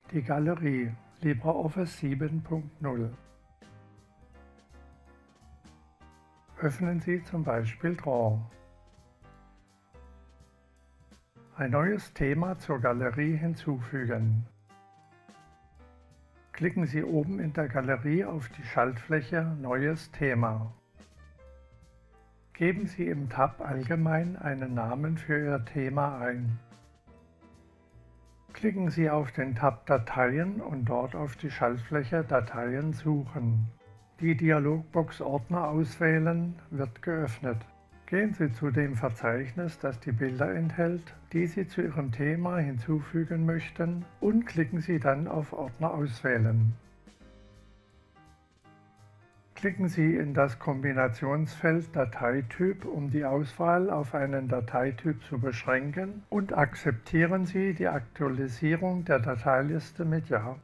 Die Galerie LibreOffice 7.0. Öffnen Sie zum Beispiel Draw. Ein neues Thema zur Galerie hinzufügen. Klicken Sie oben in der Galerie auf die Schaltfläche Neues Thema. Geben Sie im Tab Allgemein einen Namen für Ihr Thema ein. Klicken Sie auf den Tab Dateien und dort auf die Schaltfläche Dateien suchen. Die Dialogbox Ordner auswählen wird geöffnet. Gehen Sie zu dem Verzeichnis, das die Bilder enthält, die Sie zu Ihrem Thema hinzufügen möchten, und klicken Sie dann auf Ordner auswählen. Klicken Sie in das Kombinationsfeld Dateityp, um die Auswahl auf einen Dateityp zu beschränken, und akzeptieren Sie die Aktualisierung der Dateiliste mit Ja.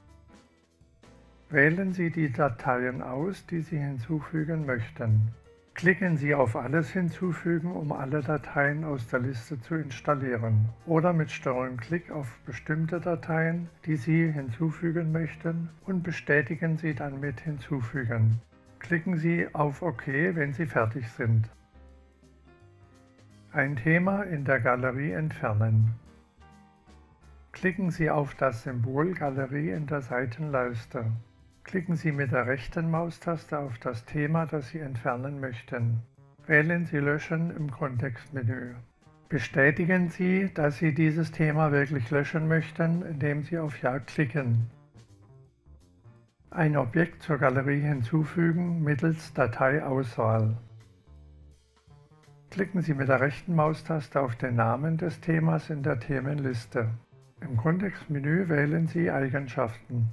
Wählen Sie die Dateien aus, die Sie hinzufügen möchten. Klicken Sie auf Alles hinzufügen, um alle Dateien aus der Liste zu installieren, oder mit STRG-Klick auf bestimmte Dateien, die Sie hinzufügen möchten, und bestätigen Sie dann mit Hinzufügen. Klicken Sie auf OK, wenn Sie fertig sind. Ein Thema in der Galerie entfernen. Klicken Sie auf das Symbol Galerie in der Seitenleiste. Klicken Sie mit der rechten Maustaste auf das Thema, das Sie entfernen möchten. Wählen Sie Löschen im Kontextmenü. Bestätigen Sie, dass Sie dieses Thema wirklich löschen möchten, indem Sie auf Ja klicken. Ein Objekt zur Galerie hinzufügen mittels Dateiauswahl. Klicken Sie mit der rechten Maustaste auf den Namen des Themas in der Themenliste. Im Kontextmenü wählen Sie Eigenschaften.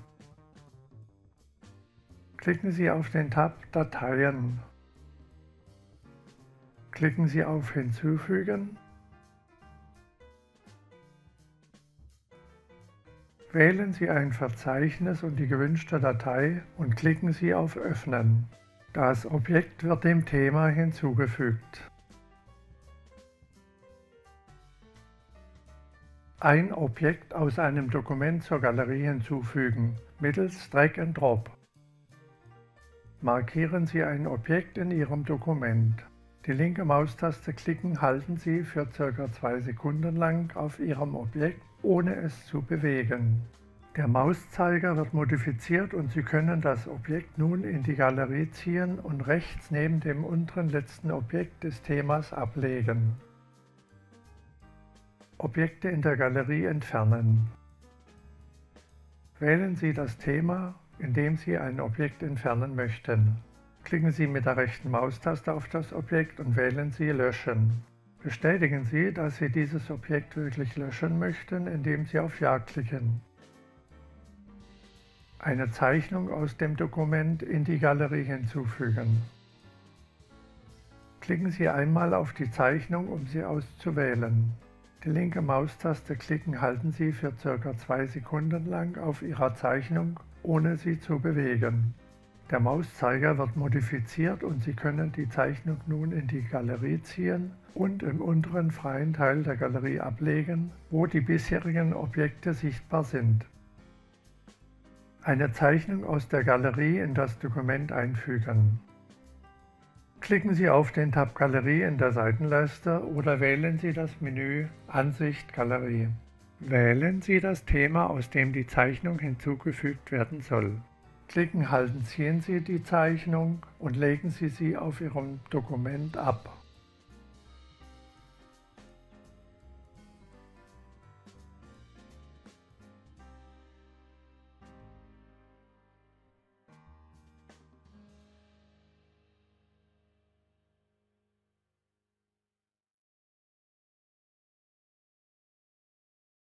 Klicken Sie auf den Tab Dateien. Klicken Sie auf Hinzufügen. Wählen Sie ein Verzeichnis und die gewünschte Datei und klicken Sie auf Öffnen. Das Objekt wird dem Thema hinzugefügt. Ein Objekt aus einem Dokument zur Galerie hinzufügen, mittels Drag and Drop. Markieren Sie ein Objekt in Ihrem Dokument. Die linke Maustaste klicken halten Sie für ca. 2 Sekunden lang auf Ihrem Objekt, ohne es zu bewegen. Der Mauszeiger wird modifiziert und Sie können das Objekt nun in die Galerie ziehen und rechts neben dem unteren letzten Objekt des Themas ablegen. Objekte in der Galerie entfernen. Wählen Sie das Thema, in dem Sie ein Objekt entfernen möchten. Klicken Sie mit der rechten Maustaste auf das Objekt und wählen Sie Löschen. Bestätigen Sie, dass Sie dieses Objekt wirklich löschen möchten, indem Sie auf Ja klicken. Eine Zeichnung aus dem Dokument in die Galerie hinzufügen. Klicken Sie einmal auf die Zeichnung, um sie auszuwählen. Die linke Maustaste klicken halten Sie für ca. 2 Sekunden lang auf Ihrer Zeichnung, ohne sie zu bewegen. Der Mauszeiger wird modifiziert und Sie können die Zeichnung nun in die Galerie ziehen und im unteren freien Teil der Galerie ablegen, wo die bisherigen Objekte sichtbar sind. Eine Zeichnung aus der Galerie in das Dokument einfügen. Klicken Sie auf den Tab Galerie in der Seitenleiste oder wählen Sie das Menü Ansicht Galerie. Wählen Sie das Thema, aus dem die Zeichnung hinzugefügt werden soll. Klicken halten ziehen Sie die Zeichnung und legen Sie sie auf Ihrem Dokument ab.